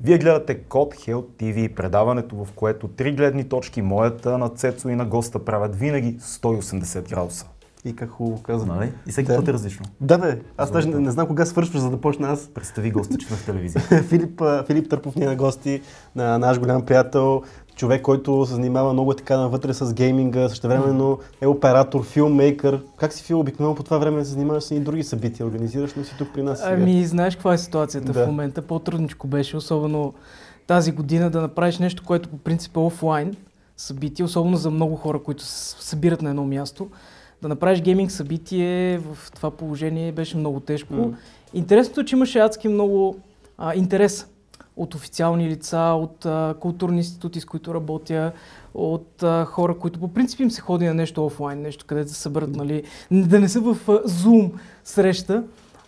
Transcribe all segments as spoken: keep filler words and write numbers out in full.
Вие гледате Код Health ти ви, предаването, в което три гледни точки, моята, на Цецо и на госта, правят винаги сто и осемдесет градуса. И как хубаво казвам. Нали? И всеки да. път е различно. Да, бе. Аз даже не, не знам кога свършваш, за да почна аз. Представи госта, че сме в телевизия. Филип, Филип Търпов ни е на гости, на наш голям приятел, човек, който се занимава много така навътре с гейминга, същевременно е оператор, филммейкър. Как си Фил, обикновено по това време се занимаваш с и други събития, организираш, но си тук при нас сега? Ами, знаеш каква е ситуацията да. в момента? По-трудничко беше, особено тази година, да направиш нещо, което по принцип е офлайн събитие, особено за много хора, които се събират на едно място. Да направиш гейминг събитие в това положение беше много тежко. Mm. Интересното е, че имаше адски много а, интерес от официални лица, от а, културни институти, с които работя, от а, хора, които по принцип им се ходи на нещо офлайн, нещо където се съберат, нали, да не са в а, Zoom среща,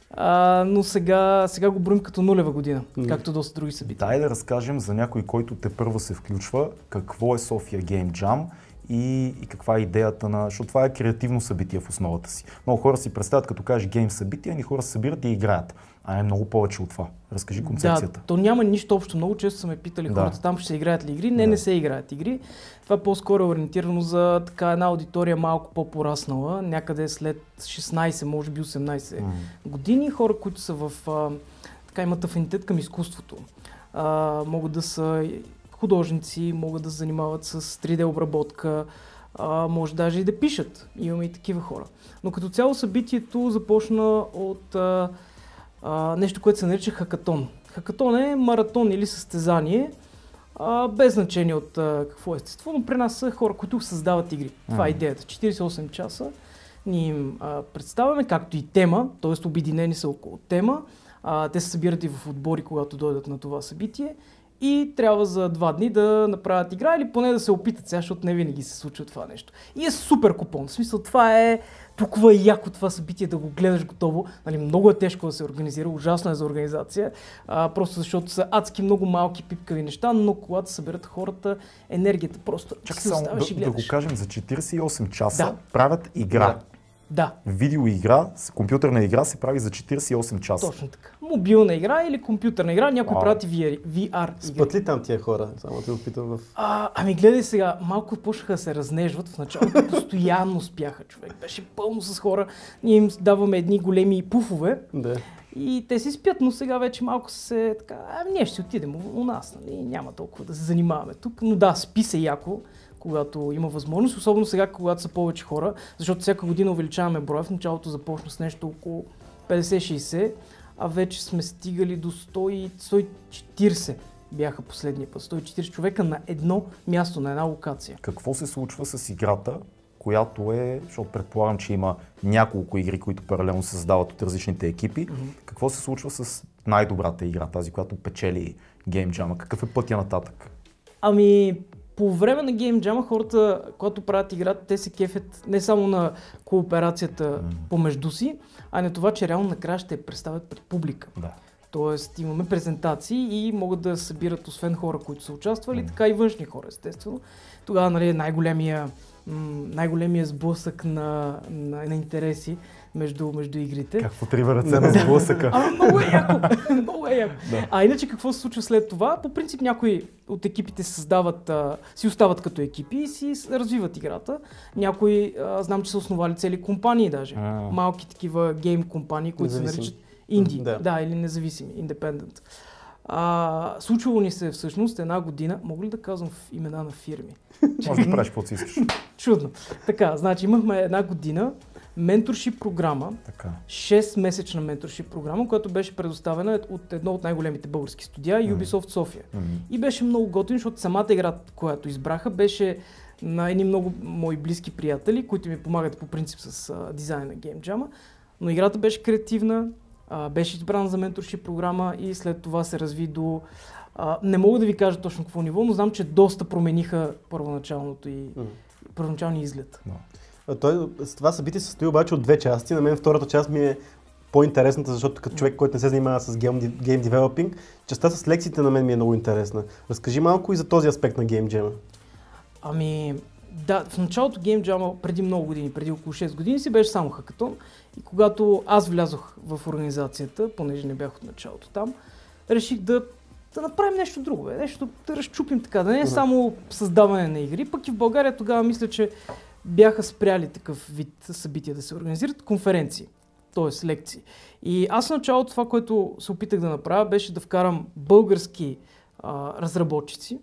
а, но сега, сега го броим като нулева година, mm. както доста други събития. Дай да разкажем за някой, който те първо се включва, какво е София Game Jam и, и каква е идеята на... Защото това е креативно събитие в основата си. Много хора си представят, като кажеш гейм събитие, ни хора се събират и играят. А е много повече от това. Разкажи концепцията. Да, то няма нищо общо. Много често са ме питали да. хората там ще се играят ли игри. Не, да. не се играят игри. Това по-скоро е ориентирано за така една аудитория малко по-пораснала, някъде след шестнайсет, може би осемнайсет mm. години. Хора, които са в... А, така имат афинитет към изкуството. А, могат да са художници, могат да се занимават с три Д обработка, а, може даже и да пишат. Имаме и такива хора. Но като цяло събитието започна от а, а, нещо, което се нарича хакатон. Хакатон е маратон или състезание, а, без значение от а, какво е естество, но при нас са хора, които създават игри. Това е идеята. четирийсет и осем часа ние им а, представяме, както и тема, т.е. обединени са около тема. А, те се събират и в отбори, когато дойдат на това събитие. И трябва за два дни да направят игра или поне да се опитат сега, защото не винаги се случва това нещо. И е супер купон. В смисъл, това е толкова яко това събитие да го гледаш готово. Нали, много е тежко да се организира, ужасно е за организация, а, просто защото са адски много малки пипкави неща, но когато съберат хората, енергията просто Чакай се само оставаш и да, гледаш. да го кажем, за четирийсет и осем часа Да. правят игра. Да. Да. Видеоигра, компютърна игра се прави за четирийсет и осем часа. Точно така. Мобилна игра или компютърна игра, някой Wow. правят и ви ар игри. Спът ли там тия хора? Само те опитам в... А, ами гледай сега, малко почнаха да се разнежват. В началото постоянно спяха, човек. Беше пълно с хора. Ние им даваме едни големи пуфове. Да. И те си спят, но сега вече малко се така, ами ние ще си отидем у, у нас, нали? Няма толкова да се занимаваме тук. Но да, спи се яко, когато има възможност, особено сега, когато са повече хора, защото всяка година увеличаваме броя. В началото започна с нещо около петдесет-шейсет, а вече сме стигали до сто и четирийсет бяха последния път. сто и четирийсет човека на едно място, на една локация. Какво се случва с играта, която е, защото предполагам, че има няколко игри, които паралелно се създават от различните екипи. Mm-hmm. Какво се случва с най-добрата игра, тази, която печели Game Jam? Какъв е пътя нататък? Ами, по време на Game Jam хората, когато правят играта, те се кефят не само на кооперацията mm-hmm. помежду си, а не това, че реално накрая ще я представят пред публика. Да. Тоест имаме презентации и могат да събират освен хора, които са участвали, mm. така и външни хора, естествено. Тогава, нали, най-големия, м- най-големия сблъсък на, на, на интереси между, между игрите. Какво три ръце на сблъсъка? А, много е яко! много е яко. Да. А иначе какво се случва след това? По принцип някои от екипите се създават, а, си остават като екипи и си развиват играта. Някои, а, знам, че са основали цели компании даже. А. Малки такива гейм компании, които Независим. се наричат инди, Да. да, или независими, independent. А, случвало ни се всъщност една година, мога ли да казвам в имена на фирми? Може да правиш каквото си искаш. Чудно. Така, значи имахме една година менторшип програма, Така. шест-месечна менторшип програма, която беше предоставена от едно от най-големите български студия, Ubisoft София. Mm-hmm. И беше много готин, защото самата игра, която избраха, беше на едни много мои близки приятели, които ми помагат по принцип с а, дизайна на Game Jam. Но играта беше креативна, а, беше избрана за менторшип програма и след това се разви до... А, не мога да ви кажа точно какво ниво, но знам, че доста промениха първоначалното и mm. първоначалния изглед. No. Той, това събитие се състои обаче от две части. На мен втората част ми е по-интересната, защото като човек, който не се занимава с гейм девелопинг, частта с лекциите на мен ми е много интересна. Разкажи малко и за този аспект на Game Jam. Ами, да, в началото Game Jam преди много години, преди около шест години си беше само хакатон и когато аз влязох в организацията, понеже не бях от началото там, реших да да направим нещо друго, бе, нещо да разчупим така, да не е само създаване на игри, пък и в България тогава мисля, че бяха спряли такъв вид събития да се организират, конференции, т.е. лекции. И аз в началото това, което се опитах да направя, беше да вкарам български а, разработчици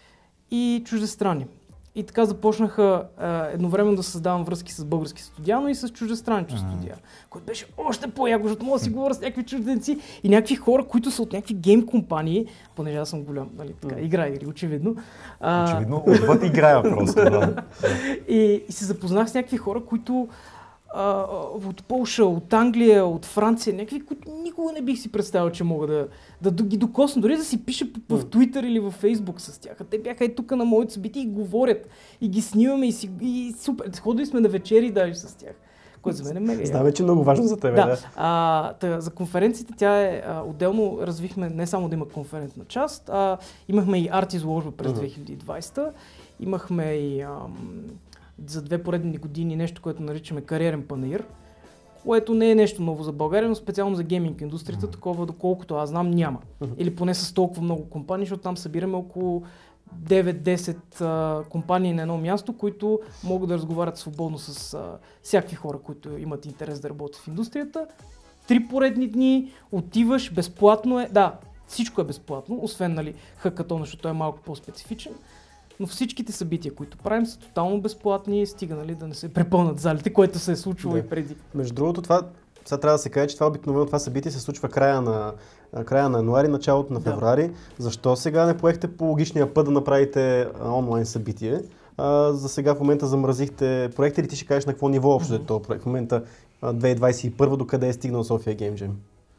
и чуждестранни. И така започнаха а, едновременно да създавам връзки с български студия, но и с чуждестранни mm-hmm. студия, което беше още по-яко, защото мога да си говоря с някакви чужденци и някакви хора, които са от някакви гейм компании, понеже аз съм голям, нали, така, mm-hmm. играя игри, очевидно. А... Очевидно, отвъд играя просто, да. и, и се запознах с някакви хора, които а, от Полша, от Англия, от Франция, някакви, които никога не бих си представил, че мога да, да, да ги докосна, дори да си пиша в, в Twitter или в Facebook с тях. А те бяха и тук на моите събития и говорят, и ги снимаме и, си, и супер. Ходили сме на вечери даже с тях, което за мен е мега. Знаме, че е много важно за теб. Да. да. А, тъ, за конференциите тя е а, отделно развихме не само да има конферентна част, а имахме и арт изложба през две хиляди и двадесета, имахме и ам, за две поредни години нещо, което наричаме кариерен панаир, което не е нещо ново за България, но специално за гейминг индустрията, такова доколкото аз знам няма. Или поне с толкова много компании, защото там събираме около девет-десет а, компании на едно място, които могат да разговарят свободно с а, всякакви хора, които имат интерес да работят в индустрията. Три поредни дни, отиваш, безплатно е, да, всичко е безплатно, освен нали, хакатона, защото той е малко по-специфичен. Но всичките събития, които правим, са тотално безплатни, стига нали, да не се препълнат залите, което се е случвало да. и преди. Между другото, това сега трябва да се каже, че това обикновено това събитие се случва края на, края на януари, началото на февруари. Да. Защо сега не поехте по логичния път да направите онлайн събитие? А, за сега в момента замразихте проекта или ти ще кажеш на какво ниво общо mm-hmm. е този проект? В момента две хиляди двадесет и първа до къде е стигнал София Game Jam?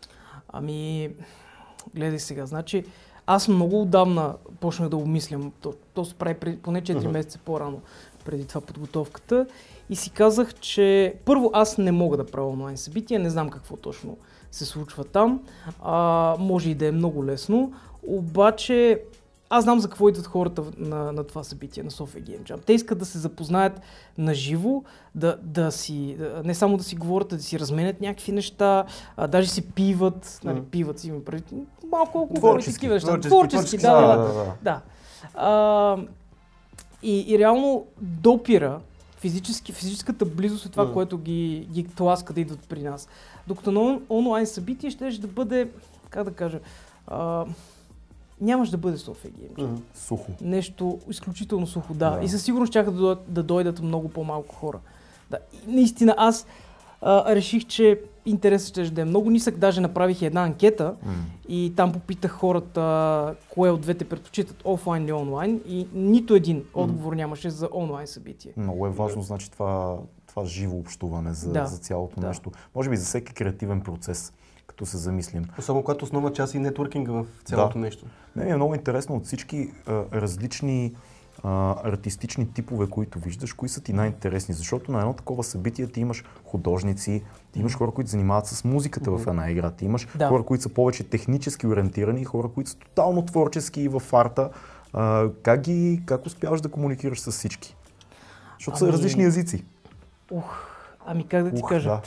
Ами, гледай сега, значи аз много отдавна почнах да обмислям, то, то се прави преди, поне четири uh-huh. месеца по-рано преди това подготовката и си казах, че първо аз не мога да правя онлайн събития, не знам какво точно се случва там, а, може и да е много лесно, обаче аз знам за какво идват хората на, на това събитие, на София Game Jam. Те искат да се запознаят наживо, да, да си, да, не само да си говорят, а да си разменят някакви неща, а, даже си пиват, нали, пиват си има преди, малко алкохол и такива неща. Творчески, творчески, творчески, да, да, да. да. да. А, и, и реално допира физически, физическата близост е това, mm. което ги, ги тласка да идват при нас. Докато на онлайн събитие ще да бъде, как да кажа, а, нямаш да бъде София Game Jam. Mm-hmm. Сухо. Нещо изключително сухо, да. да. И със сигурност чакат да, да дойдат много по-малко хора. Да. И наистина аз а, реших, че интересът ще да е много нисък. Даже направих една анкета mm. и там попитах хората кое от двете предпочитат, офлайн или онлайн, и нито един отговор mm. нямаше за онлайн събитие. Много е важно, значи това, това живо общуване за, да. за цялото да. нещо. Може би за всеки креативен процес, като се замислим. Особено когато основна част и нетворкинга в цялото да. нещо. Не, е много интересно от всички а, различни а, артистични типове, които виждаш, кои са ти най-интересни, защото на едно такова събитие ти имаш художници, ти имаш хора, които занимават с музиката mm-hmm. в една игра, ти имаш да. хора, които са повече технически ориентирани и хора, които са тотално творчески и в арта. А, как, ги, как успяваш да комуникираш с всички? Защото ами... са различни езици. Ух, ами как да ти Ух, кажа? Да.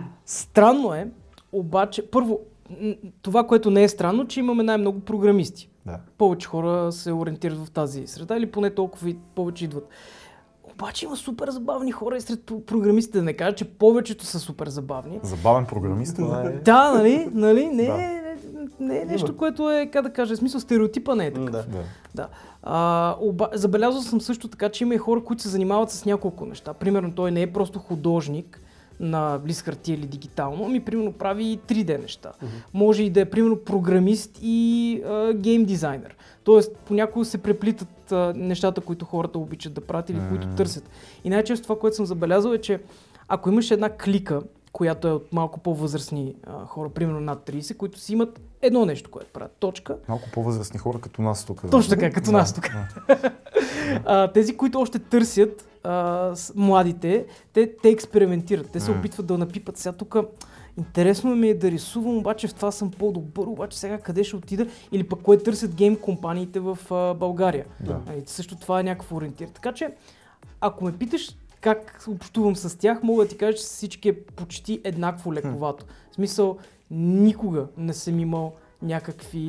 Странно е, обаче, първо, това, което не е странно, че имаме най-много програмисти. Да. Повече хора се ориентират в тази среда или поне толкова и повече идват. Обаче има супер забавни хора и сред програмистите, да не кажа, че повечето са супер забавни. Забавен програмист, това е... Да, нали, нали, не, да. не, не е нещо, което е, как да кажа, в смисъл стереотипа не е такъв. Да. Да. А, оба, забелязал съм също така, че има и хора, които се занимават с няколко неща. Примерно той не е просто художник на лист хартия или дигитално, ами примерно прави и три Д неща. Uh-huh. Може и да е примерно програмист и а, гейм дизайнер. Тоест понякога се преплитат а, нещата, които хората обичат да правят или uh-huh. които търсят. И най-често това, което съм забелязал е, че ако имаш една клика, която е от малко по-възрастни а, хора, примерно над трийсет, които си имат едно нещо, което правят. Точка. Малко по-възрастни хора като нас тук. Точно така, като да, нас тук. Да. а, тези, които още търсят, а, с младите, те, те експериментират. Те се опитват да напипат. Сега тук интересно ми е да рисувам, обаче в това съм по-добър, обаче сега къде ще отида? Или пък кое търсят гейм компаниите в а, България. Да. А, също това е някакъв ориентир. Така че, ако ме питаш как общувам с тях, мога да ти кажа, че всички е почти еднакво лековато. В смисъл, никога не съм имал някакви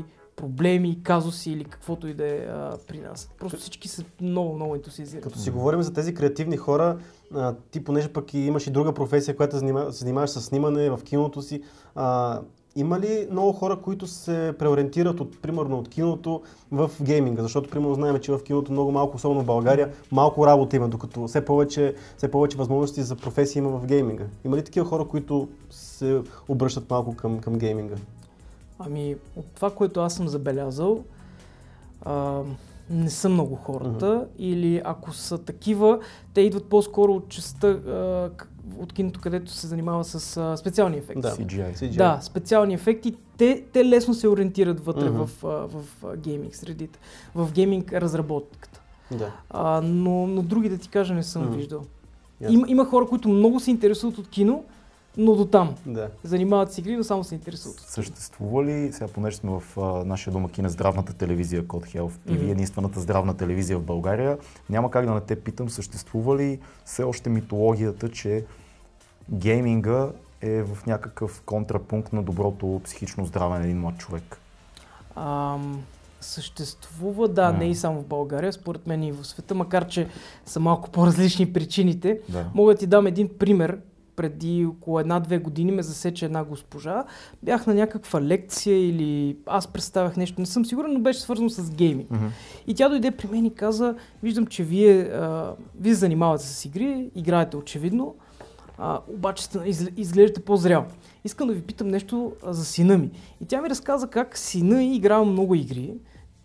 проблеми, казуси или каквото и да е а, при нас. Просто всички са много, много ентусиазирани. Като си говорим за тези креативни хора, а, ти понеже пък и имаш и друга професия, която се занимаваш, занимаваш с снимане в киното си, а, има ли много хора, които се преориентират от, примерно, от киното в гейминга? Защото, примерно, знаем, че в киното много малко, особено в България, малко работа има, докато все повече, все повече възможности за професия има в гейминга. Има ли такива хора, които се обръщат малко към, към гейминга? Ами, от това, което аз съм забелязал, а, не са много хората, uh-huh. или ако са такива, те идват по-скоро от частта а, от киното, където се занимава с а, специални ефекти. Да, Си джи ай. Си джи ай. Да, специални ефекти, те, те лесно се ориентират вътре uh-huh. в, в, в гейминг средите, в гейминг разработката. Да. А, но, но други, да ти кажа, не съм uh-huh. виждал. Yes. Има, има хора, които много се интересуват от кино, но до там. Да. Занимават с игри, но само се интересуват. Съществува ли, сега понеже сме в а, нашия домакин, здравната телевизия Code Health, Ти Ви, mm-hmm. единствената здравна телевизия в България, няма как да не те питам, съществува ли все още митологията, че гейминга е в някакъв контрапункт на доброто психично здраве на един млад човек? Ам, съществува, да, yeah. не и само в България, според мен и в света, макар че са малко по-различни причините. Да. Мога да ти дам един пример. Преди около една-две години ме засече една госпожа. Бях на някаква лекция или аз представях нещо, не съм сигурен, но беше свързано с гейминг. Mm-hmm. И тя дойде при мен и каза, виждам, че вие, а, вие занимавате с игри, играете очевидно, а, обаче изглеждате по-зрял. Искам да ви питам нещо а, за сина ми. И тя ми разказа как сина й играл много игри,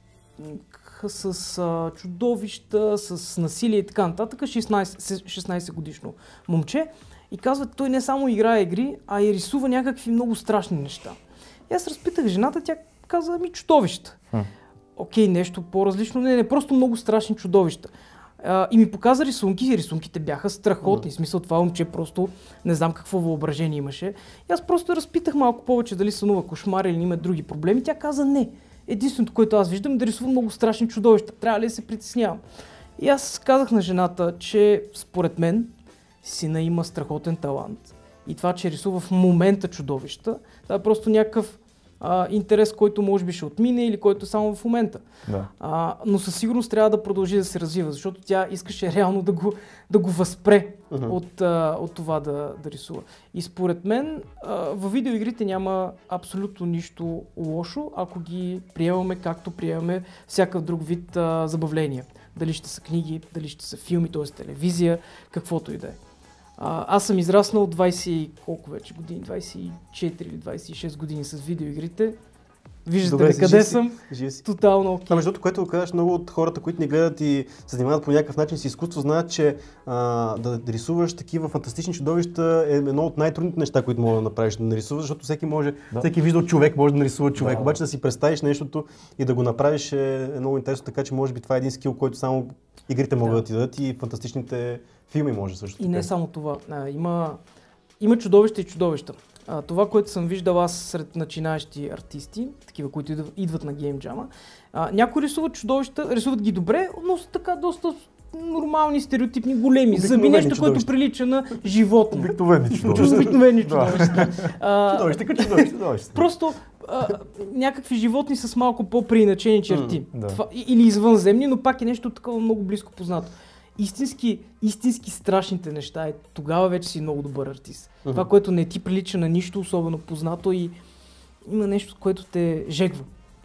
с а, чудовища, с насилие и така нататък, шестнайсет годишно момче. И казва, той не само играе игри, а и рисува някакви много страшни неща. И аз разпитах жената, тя каза, ми чудовища. Хм. Окей, нещо по-различно, не, не, просто много страшни чудовища. А, и ми показа рисунки, и рисунките бяха страхотни. В смисъл, това момче просто не знам какво въображение имаше. И аз просто разпитах малко повече дали сънува кошмари или има други проблеми. Тя каза не. Единственото, което аз виждам е да рисувам много страшни чудовища. Трябва ли да се притеснявам? И аз казах на жената, че според мен сина има страхотен талант. И това, че рисува в момента чудовища, това е просто някакъв а, интерес, който може би ще отмине или който е само в момента. Да. А, но със сигурност трябва да продължи да се развива, защото тя искаше реално да го, да го възпре uh-huh. от, а, от това да, да рисува. И според мен а, във видеоигрите няма абсолютно нищо лошо, ако ги приемаме както приемаме всякакъв друг вид а, забавления. Дали ще са книги, дали ще са филми, т.е. телевизия, каквото и да е. А, аз съм израснал двайсет колко вече години, двайсет и четири или двайсет и шест години с видеоигрите. Виждате Добре, ли къде си, съм? си. Тотално окей. Okay. Между другото, което казваш, много от хората, които ни гледат и се занимават по някакъв начин с изкуство, знаят, че а, да рисуваш такива фантастични чудовища е едно от най-трудните неща, които мога да направиш да нарисуваш, защото всеки може, да. всеки вижда човек, може да нарисува човек, да. Обаче да си представиш нещото и да го направиш е много интересно, така че може би това е един скил, който само игрите могат да, да ти дадат и фантастичните филми може също. И така. не само това. А, има, има чудовища и чудовища. А, това, което съм виждал аз сред начинаещи артисти, такива, които идват, идват на Game Jam, а, някои рисуват чудовища, рисуват ги добре, но са така доста нормални, стереотипни, големи, зъби, нещо, чудовища. Което прилича на животно. Обикновени чудовища. Обикновени чудовища. Чудовища като чудовища. Просто а, някакви животни с малко по-преиначени черти. Mm, да. Това, или извънземни, но пак е нещо такова много близко познато. Истински, истински страшните неща е тогава вече си много добър артист. Uh-huh. Това, което не ти прилича на нищо особено познато и има нещо, което те жегва.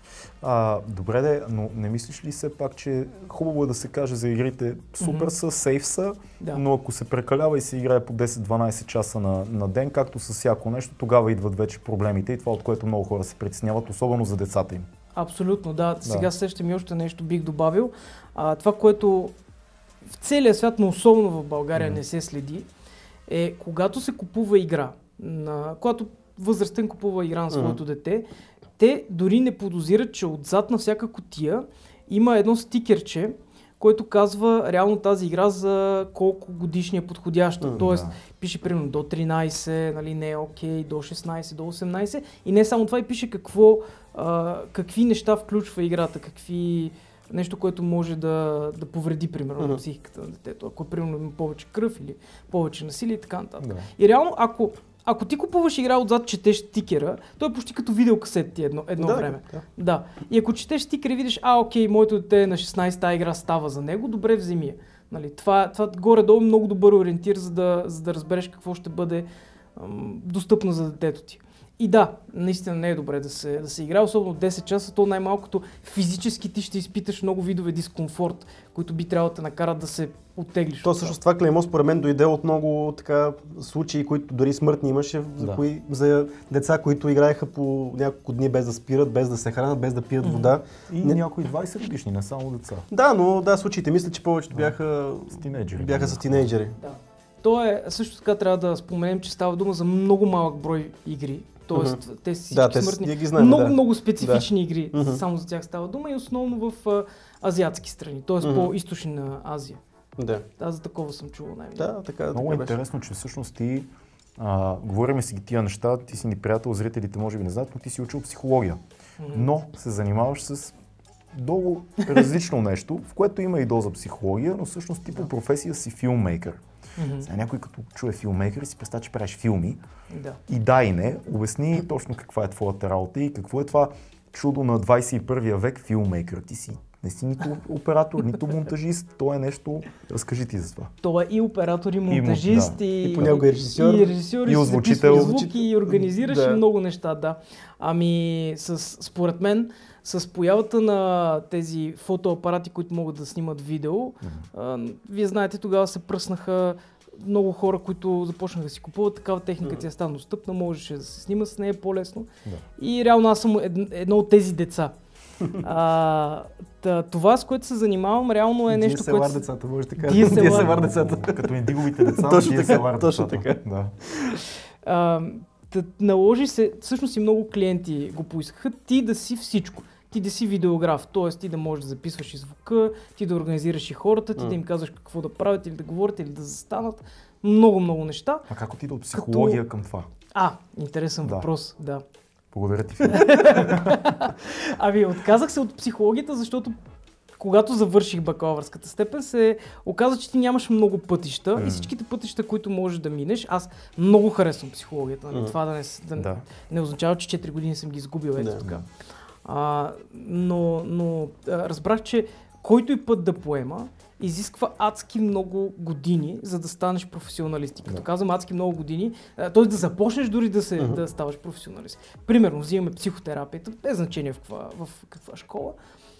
А, добре де, но не мислиш ли все пак, че хубаво е да се каже за игрите супер са, сейф са, да. Но ако се прекалява и се играе по десет-дванайсет часа на, на ден, както с всяко нещо, тогава идват вече проблемите и това, от което много хора се притесняват, особено за децата им. Абсолютно, да. Сега да. Сещам и още нещо бих добавил. А, това, което в целия свят, но особено в България mm-hmm. не се следи, е когато се купува игра, на, когато възрастен купува игра на своето mm-hmm. дете, те дори не подозират, че отзад на всяка кутия има едно стикерче, което казва реално тази игра за колко годишни е подходяща. Mm-hmm. Тоест, пише примерно до тринайсет, нали, не е окей, до шестнайсет, до осемнайсет и не само това, и пише какво, а, какви неща включва играта, какви нещо, което може да, да повреди, примерно, uh-huh. психиката на детето. Ако, примерно, има повече кръв или повече насилие и така нататък. Да. И реално, ако, ако ти купуваш игра отзад, четеш стикера, той е почти като видеокасет ти едно, едно Да, време. да. Да. И ако четеш стикера и видиш, а, окей, моето дете на шестнайсет, тази игра става за него, добре, вземи я. Нали, това, това горе-долу е много добър ориентир, за да, за да разбереш какво ще бъде ам, достъпно за детето ти. И да, наистина не е добре да се, да се играе, особено десет часа, то най-малкото физически ти ще изпиташ много видове дискомфорт, които би трябвало да те накарат да се оттеглиш. То всъщност това клеймо според мен дойде от много така случаи, които дори смъртни имаше за, Да. кои, за деца, които играеха по няколко дни без да спират, без да се хранят, без да пият вода. И Не- някои двайсет годишни, не само деца. Да, но да, случаите мисля, че повечето бяха С тинейджери. бяха с тинейджери. Да. То е, също така трябва да споменем, че става дума за много малък брой игри. Тоест, Мгм. те всички Да, те смъртни. ние ги знаем, много, да. много специфични игри, Мгм. само за тях става дума и основно в а, азиатски страни, т.е. Мгм. по-източна Азия. Да, Да, за такова съм чувал най-много. да, така, Много така е беше. интересно, че всъщност ти, а, говорим си ги тия неща, ти си ни приятел, зрителите може би не знаят, но ти си учил психология. Мгм. Но се занимаваш с много различно нещо, в което има и доза психология, но всъщност ти по професия си филммейкър. Мгм. Сега някой като чуе филммейкър и си представя, че правиш филми. Да. И да и не, обясни точно каква е твоята работа и какво е това чудо на двайсет и първия век филммейкър. Ти си не си нито оператор, нито монтажист, то е нещо. Разкажи ти за това. Той е и оператор, и му- монтажист, да. и, И понякога и режисьор. и, режисьор, И и озвучител. записва звук, и организираш Да. и много неща, да. Ами, с, според мен, с появата на тези фотоапарати, които могат да снимат видео, а, вие знаете, тогава се пръснаха много хора, които започнаха да си купуват такава техника, тя стана достъпна, можеше да се снима с нея по-лесно. Да. И реално аз съм ед, едно от тези деца. А, та, това, с което се занимавам, реално е нещо, ди ес ел ар което... децата, може така. ди ес ел ар. ди ес ел ар децата. Като индиговите деца, Точно ди ес така, ел ар точно децата. така. Да. А, да наложи се, всъщност и много клиенти го поискаха, ти да си всичко. Ти да си видеограф, т.е. ти да можеш да записваш и звука, ти да организираш и хората, ти Mm. да им казваш какво да правят или да говорят или да застанат. Много, много неща. А как отида от психология към това? А, интересен Да. въпрос, да. Благодаря ти, Филип. Ами, отказах се от психологията, защото когато завърших бакалавърската степен, се оказа, че ти нямаш много пътища Мгм. и всичките пътища, които можеш да минеш, аз много харесвам психологията. Нали? Мгм. Това да не, с- да, Да. не означава, че четири години съм ги изгубил, ето Да. така. А, но но а, разбрах, че който и път да поема, изисква адски много години, за да станеш професионалист. И като Да. казвам адски много години, т.е. да започнеш дори да, се, Мгм. да ставаш професионалист. Примерно, взимаме психотерапията, без значение в каква, в каква школа.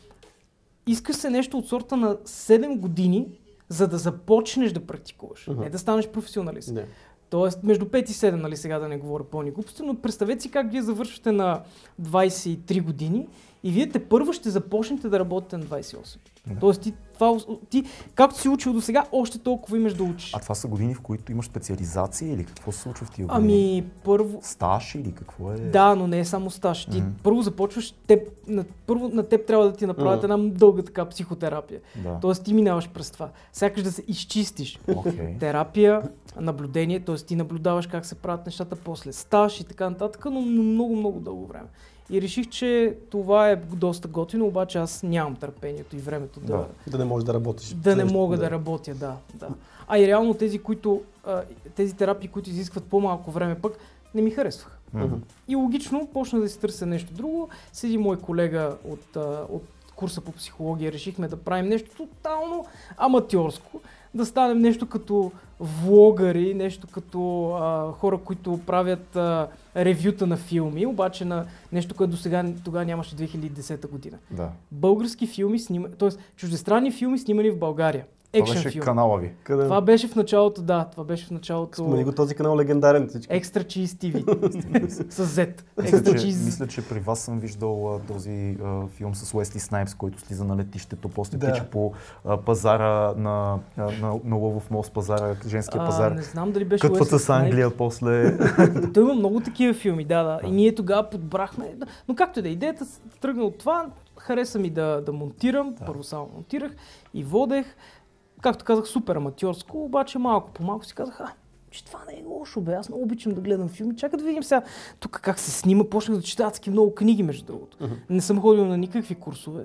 Искаш се нещо от сорта на седем години, за да започнеш да практикуваш, Мгм. не да станеш професионалист. Да. Тоест между пет и седем, нали сега да не говоря пълни глупости, но представете си как вие завършвате на двайсет и три години и вие те първо ще започнете да работите на двайсет и осем. Да. Тоест ти, това, ти, както си учил до сега, още толкова имаш да учиш. А това са години, в които имаш специализация или какво се случва в тия години? Ами първо... Стаж или какво е? Да, но не е само стаж. Ти Мгм. първо започваш, теб, на, първо на теб трябва да ти направят Мгм. една дълга така психотерапия. Да. Тоест ти минаваш през това. Сякаш да се изчистиш. Окей. Терапия, наблюдение, т.е. ти наблюдаваш как се правят нещата после стаж и така нататък, но много, много дълго време. И реших, че това е доста готино, обаче аз нямам търпението и времето да, Да. Да не можеш да работиш. да не Също, мога да. работя, да, да. А и реално тези, които, а, тези терапии, които изискват по-малко време пък, не ми харесваха. Мгм. И логично почна да си търся нещо друго. Седи мой колега от, а, от курса по психология, решихме да правим нещо тотално аматьорско, да станем нещо като влогари, нещо като а, хора, които правят а, ревюта на филми, обаче на нещо, което до сега тогава нямаше две хиляди и десета година. Да. Български филми, снима... т.е. чуждестранни филми снимани в България. Това Екшен беше филм. канала ви. Къде? Това беше в началото, да, това беше в началото. Спомени го този канал легендарен всички. Extra Cheese ти ви. С Z. Мисля Extra че, Cheese. мисля, че при вас съм виждал а, този а, филм с Уесли Снайпс, който слиза на летището, после Да. тича по а, пазара на, а, на, на Лъвов мост, пазара, женския А, пазар. не знам дали беше Кътвата Уесли с Снайпс. Англия после. Той има много такива филми, да, да. Да. И ние тогава подбрахме. Да. Но както и да е, идеята с- тръгна от това. Хареса ми да, да монтирам. Да. Първо само монтирах и водех. Както казах, супер аматьорско, обаче малко по малко си казах, а, че това не е лошо, бе. Аз много обичам да гледам филми. Чакай да видим сега тук как се снима. Почнах да чета адски много книги, между другото. Uh-huh. Не съм ходил на никакви курсове,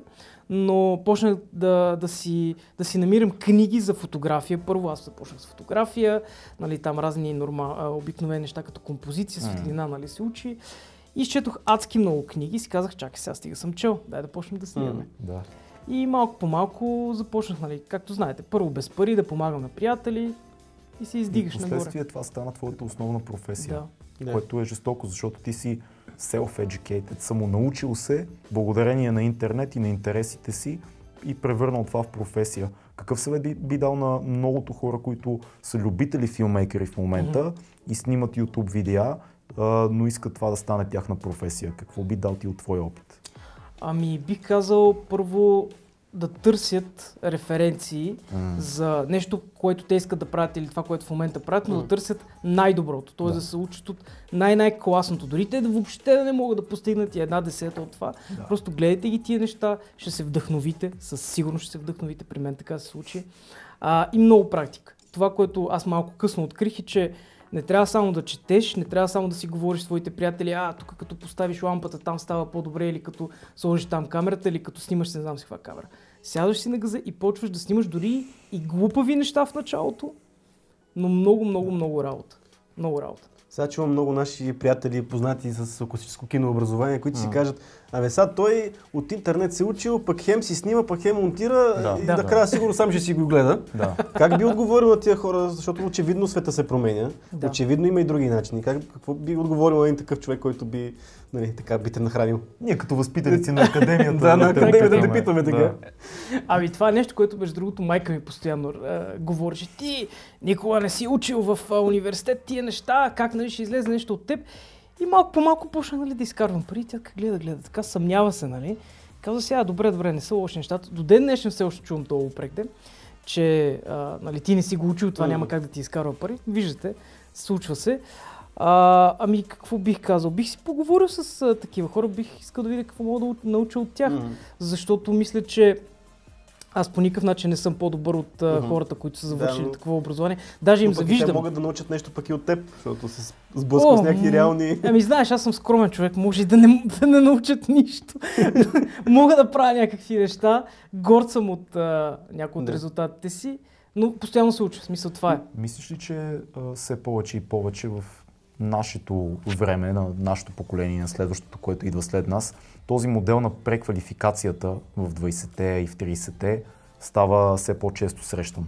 но почнах да, да, си, да си намирам книги за фотография. Първо аз започнах с фотография, нали, там разни нормал, обикновени неща, като композиция, светлина, нали, се учи. И изчетох адски много книги и си казах, чакай сега, стига съм чел, дай да почнем да снимаме. Mm, да. И малко по малко започнах, нали, както знаете, първо без пари да помагам на приятели и се издигаш нагоре. И впоследствие това стана твоята основна професия, да. което е жестоко, защото ти си self-educated, самонаучил се благодарение на интернет и на интересите си и превърнал това в професия. Какъв съвет би, би дал на многото хора, които са любители филмейкери в момента mm-hmm. и снимат YouTube видеа, но искат това да стане тяхна професия? Какво би дал ти от твой опит? Ами бих казал първо да търсят референции mm. за нещо, което те искат да правят или това, което в момента правят, но mm. да търсят най-доброто, т.е. да. да се учат от най-най-класното. Дори те да въобще да не могат да постигнат и една десета от това. Да. Просто гледайте ги тия неща, ще се вдъхновите, със сигурност ще се вдъхновите, при мен така се случи. А, и много практика. Това, което аз малко късно открих е, че не трябва само да четеш, не трябва само да си говориш с своите приятели, а тук като поставиш лампата там става по-добре, или като сложиш там камерата, или като снимаш не знам си каква камера. Сядаш си на газа и почваш да снимаш дори и глупави неща в началото, но много, много, много работа. Много работа. Сега чувам много наши приятели, познати с класическо кинообразование, които mm. си кажат, абе сега той от интернет се учил, пък хем си снима, пък хем монтира да, и да, накрая да. Сигурно сам ще си го гледа. Да. Как би отговорил на тия хора, защото очевидно света се променя, да. Очевидно има и други начини. Как, какво би отговорил на един такъв човек, който би, нали, така, би те нахранил? Ние като възпитаници на академията. Да, на академията да те питаме така. Да. Ами това е нещо, което между другото майка ми постоянно е, говореше. Ти никога не си учил в а, университет тия неща, как нали, ще излезе нещо от теб. И малко по малко почна нали, да изкарвам пари, тя гледа, гледа, така съмнява се, нали. Казва сега, добре, добре, не са лоши нещата. До ден днешен все още чувам това упректе, че а, нали, ти не си го учил, това mm. няма как да ти изкарва пари. Виждате, случва се. А, ами какво бих казал? Бих си поговорил с а, такива хора, бих искал да видя какво мога да науча от тях, mm. защото мисля, че аз по никакъв начин не съм по-добър от uh, хората, които са завършили да, но... такова образование. Даже им завиждам. Те могат да научат нещо пък и от теб, защото се сблъскват с някакви реални... Ами знаеш, аз съм скромен човек, може и да не, да не научат нищо. Мога да правя някакви неща, горд съм от uh, някои от резултатите си, но постоянно се уча, в смисъл това е. Мислиш ли, че uh, все повече и повече в нашето време, на нашето поколение, на следващото, което идва след нас, този модел на преквалификацията в двайсетте и в трийсетте става все по-често срещан?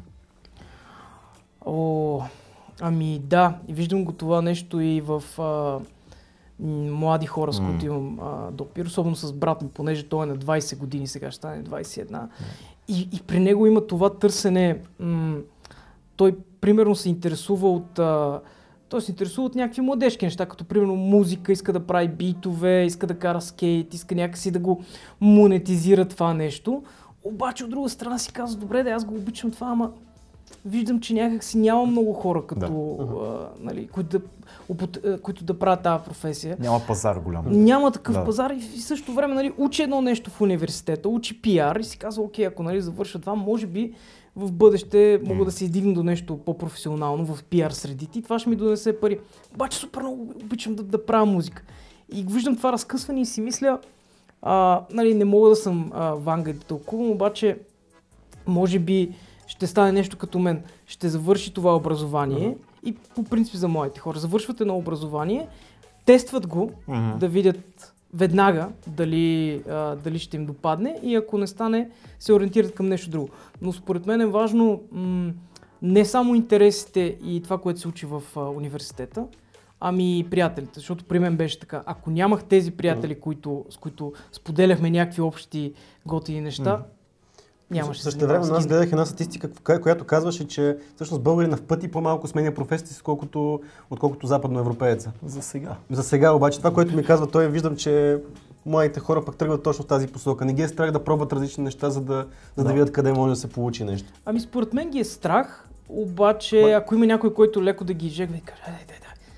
О, ами да, и виждам го това нещо и в а, млади хора, с които имам а, допир, особено с брат ми, понеже той е на двайсет години, сега ще стане двайсет и една. Mm. И, и при него има това търсене, м- той примерно се интересува от а, Той се интересува от някакви младежки неща, като примерно музика, иска да прави битове, иска да кара скейт, иска някакси да го монетизира това нещо. Обаче от друга страна си казва, добре, да аз го обичам това, ама виждам, че някакси няма много хора, като, да. а, нали, които, да, които да правят тази професия. Няма пазар голям. Няма такъв да. пазар и в същото време нали, учи едно нещо в университета, учи пиар и си казва, окей, ако нали, завърша това, може би в бъдеще мога mm. да се издигна до нещо по-професионално в пиар средите и това ще ми донесе пари. Обаче супер много обичам да, да правя музика. И виждам това разкъсване и си мисля, а, нали, не мога да съм а, Ванга и да тълкувам, обаче може би ще стане нещо като мен. Ще завърши това образование mm-hmm. и по принцип за моите хора. Завършват едно образование, тестват го, mm-hmm. да видят веднага дали, а, дали ще им допадне и ако не стане, се ориентират към нещо друго. Но според мен е важно м- не само интересите и това, което се учи в а, университета, ами и приятелите, защото при мен беше така. Ако нямах тези приятели, които, с които споделяхме някакви общи готини неща, mm. нямаше. Също време аз гледах една статистика, която казваше, че всъщност българина в пъти по-малко сменя професията си, отколкото, отколкото западноевропееца. За сега. За сега обаче това, което ми казва той, виждам, че младите хора пък тръгват точно в тази посока. Не ги е страх да пробват различни неща, за да, за да. да видят къде може да се получи нещо. Ами според мен ги е страх, обаче Ба... ако има някой, който леко да ги изжегва и каже, дай, дай, дай,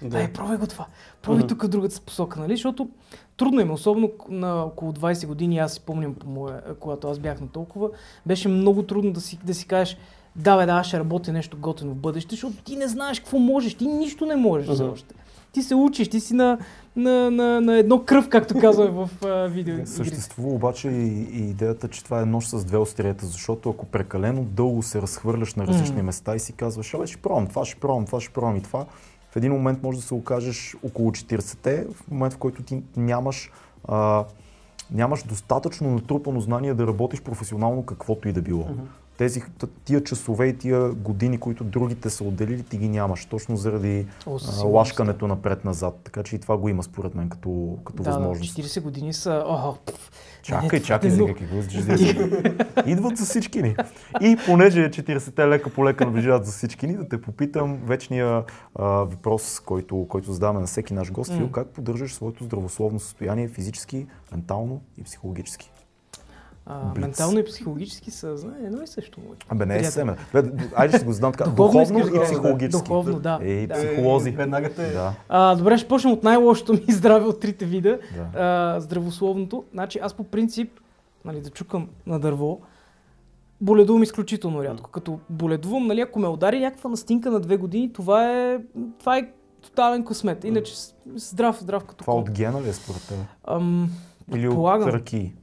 Да. Ай, пробвай го това, пробвай Mm-hmm. тук в другата посока, нали? Защото трудно им, особено на около двайсет години, аз си помням, по моя, когато аз бях на толкова, беше много трудно да си, да си кажеш, да бе, да, аз ще работя нещо готино в бъдеще, защото ти не знаеш какво можеш, ти нищо не можеш все Mm-hmm. още. Ти се учиш, ти си на, на, на, на едно кръв, както казваме в а, видео. Съществува обаче и, и идеята, че това е нож с две острията, защото ако прекалено дълго се разхвърляш на различни mm. места и си казваш, абе, ще пробвам това, ще пробвам това, ще пробвам и това, в един момент може да се окажеш около четирийсетте, в момент в който ти нямаш, а, нямаш достатъчно натрупано знание да работиш професионално каквото и да било. Mm-hmm. Тези, тия часове и тия години, които другите са отделили, ти ги нямаш, точно заради О, а, лашкането напред-назад. Така че и това го има според мен като, като да, възможност. Да, четирийсет години са... О, чакай, не, чакай, сега какво идват за всички ни. И понеже четирийсетте лека по лека наближават за всички ни, да те попитам вечния а, въпрос, който, който задаваме на всеки наш гост, Фил, mm. как поддържаш своето здравословно състояние физически, ментално и психологически? А, ментално и психологически са, знае, едно и също. Абе, не е семе. Айде ще го знам така. Духовно, духовно и психологически. Духовно, да. Ей, да. психолози. Веднага те. Да. А, добре, ще почнем от най-лошото ми здраве от трите вида. Да. А, здравословното. Значи аз по принцип, нали, да чукам на дърво, боледувам изключително рядко. Като боледувам, нали, ако ме удари някаква настинка на две години, това е, това е тотален късмет. Иначе здрав, здрав като това кол. От гена ли е според теб? Ам... Или от ръки?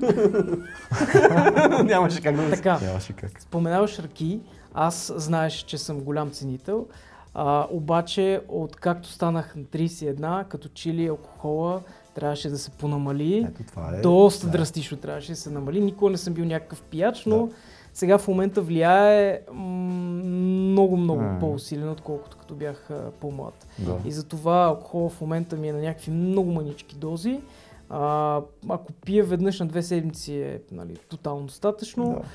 Нямаше как да така, Нямаше как. Споменаваш ръки, аз знаеш, че съм голям ценител, а, обаче откакто станах на трийсет и едно, като чили алкохола трябваше да се понамали. Ето, това е, доста да. драстично трябваше да се намали. Никога не съм бил някакъв пияч, но да. сега в момента влияе много-много м- по-усилено, отколкото като бях а, по-млад. Да. И затова алкохол в момента ми е на някакви много манички дози. А, ако пия веднъж на две седмици е, нали, тотално достатъчно. Да.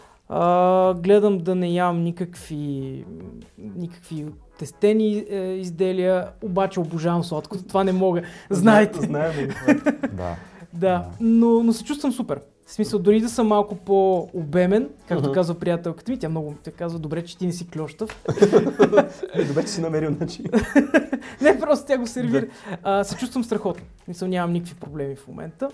А, гледам да не ям никакви, никакви тестени е, изделия, обаче обожавам сладкото, това не мога, знаете. Знаем, да. Да, но, но се чувствам супер. В смисъл, дори да съм малко по-обемен, както uh-huh. казва приятелката ми, тя много те казва, добре, че ти не си клющав. Добре, че си намерил начин. Не, просто тя го сервира. А, се чувствам страхотно. Мисъл, нямам никакви проблеми в момента.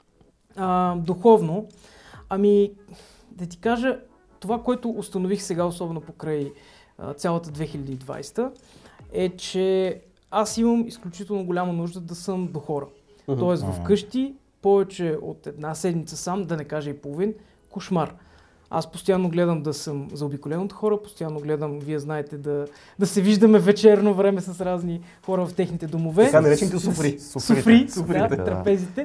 А, духовно, ами, да ти кажа, това, което установих сега, особено покрай а, цялата две хиляди и двайсета, е, че аз имам изключително голяма нужда да съм до хора. Uh-huh. Тоест вкъщи, повече от една седмица сам, да не кажа и половин, кошмар. Аз постоянно гледам да съм заобиколен от хора, постоянно гледам, вие знаете, да, да се виждаме вечерно време с разни хора в техните домове. Така наречените суфри. Суфри, да, да, трапезите.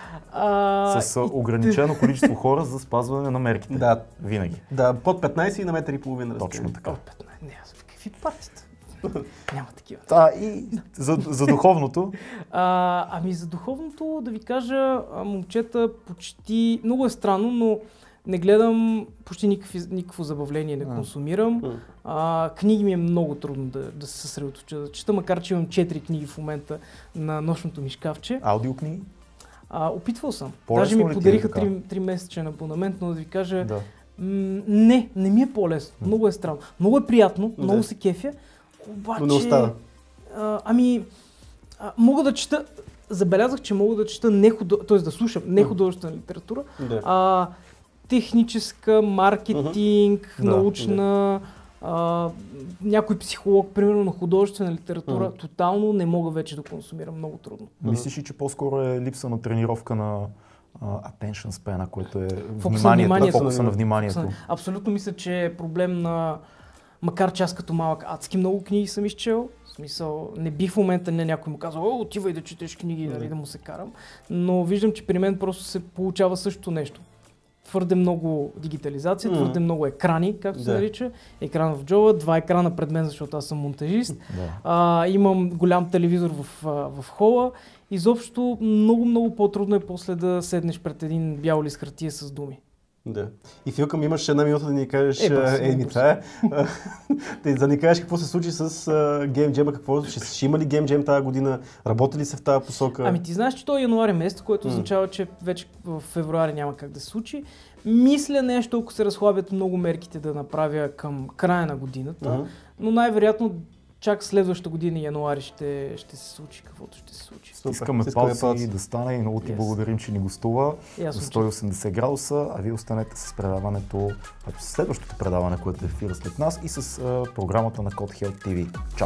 А, с ограничено количество хора за спазване на мерките. Да. Винаги. Да, под петнайсет и на метър и половина. Точно така. Под петнайсет. Не, аз в какви партията? Няма такива. А, и за, за духовното? А, ами за духовното, да ви кажа, момчета, почти, много е странно, но не гледам почти никакви, никакво забавление, не консумирам. А, книги ми е много трудно да, да се съсредоточа да чета, макар че имам четири книги в момента на нощното ми шкафче. Аудиокниги? А, опитвал съм. По-лесно Даже ми подариха е три месечен абонамент, но да ви кажа, да. м- не, не ми е по-лесно. Много е странно. Много е приятно, да. Много се кефя, обаче... Но не остава. А, ами, а, мога да чета, забелязах, че мога да чета не худо... т.е. да слушам не художествена литература, да. а техническа, маркетинг, uh-huh. научна, да. а, някой психолог, примерно на художествена литература, uh-huh. тотално не мога вече да консумирам, много трудно. Мислиш ли, че по-скоро е липса на тренировка на uh, attention span, което е фокуса на вниманието. Фокуса на вниманието. Фокуса. Абсолютно мисля, че е проблем на, макар че аз като малък адски много книги съм изчел, в смисъл, не бих в момента не някой му казал, о, отивай да четеш книги, нали, да му се карам, но виждам, че при мен просто се получава същото нещо. Твърде много дигитализация, mm. твърде много екрани, както да. се нарича. Екран в джоба, два екрана пред мен, защото аз съм монтажист. Да. А, имам голям телевизор в, в хола. Изобщо много-много по-трудно е после да седнеш пред един бял лист хартия с думи. Да. И Филкам, имаш една минута да ни кажеш, е, ба, е, ми това е, да ни кажеш какво се случи с uh, Game Jam, какво ще, ще има ли Game Jam тази година, работи ли се в тази посока? Ами ти знаеш, че то е януари месец, което mm. означава, че вече в февруари няма как да се случи. Мисля нещо, ако се разхлабят много мерките да направя към края на годината, mm-hmm. но най-вероятно чак следващата година януари ще, ще се случи каквото ще се случи. Искаме палци да стане и много ти yes. благодарим, че ни гостува на сто и осемдесет градуса, а вие останете с предаването, с следващото предаване, което е ефира след нас и с а, програмата на Code Health ти ви. Чао!